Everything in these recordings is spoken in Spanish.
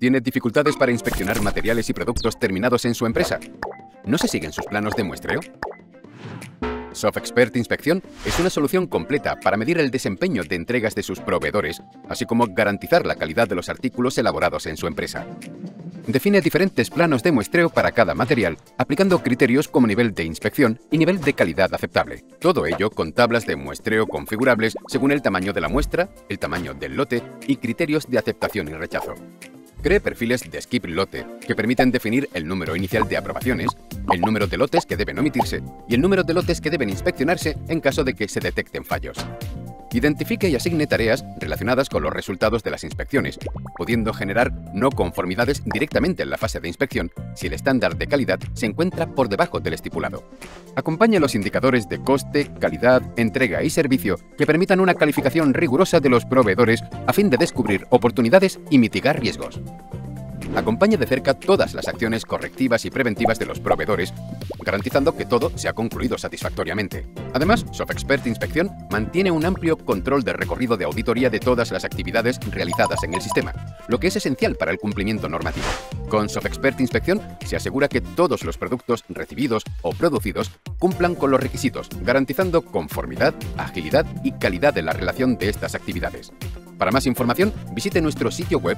¿Tiene dificultades para inspeccionar materiales y productos terminados en su empresa? ¿No se siguen sus planos de muestreo? SoftExpert Inspección es una solución completa para medir el desempeño de entregas de sus proveedores, así como garantizar la calidad de los artículos elaborados en su empresa. Define diferentes planos de muestreo para cada material, aplicando criterios como nivel de inspección y nivel de calidad aceptable. Todo ello con tablas de muestreo configurables según el tamaño de la muestra, el tamaño del lote y criterios de aceptación y rechazo. Cree perfiles de Skip Lote, que permiten definir el número inicial de aprobaciones, el número de lotes que deben omitirse y el número de lotes que deben inspeccionarse en caso de que se detecten fallos. Identifique y asigne tareas relacionadas con los resultados de las inspecciones, pudiendo generar no conformidades directamente en la fase de inspección si el estándar de calidad se encuentra por debajo del estipulado. Acompañe los indicadores de coste, calidad, entrega y servicio que permitan una calificación rigurosa de los proveedores a fin de descubrir oportunidades y mitigar riesgos. Acompañe de cerca todas las acciones correctivas y preventivas de los proveedores, garantizando que todo se ha concluido satisfactoriamente. Además, SoftExpert Inspección mantiene un amplio control de recorrido de auditoría de todas las actividades realizadas en el sistema, lo que es esencial para el cumplimiento normativo. Con SoftExpert Inspección se asegura que todos los productos recibidos o producidos cumplan con los requisitos, garantizando conformidad, agilidad y calidad en la relación de estas actividades. Para más información, visite nuestro sitio web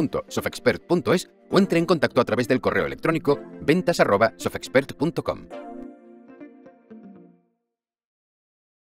www.softexpert.es o entre en contacto a través del correo electrónico ventas@softexpert.com.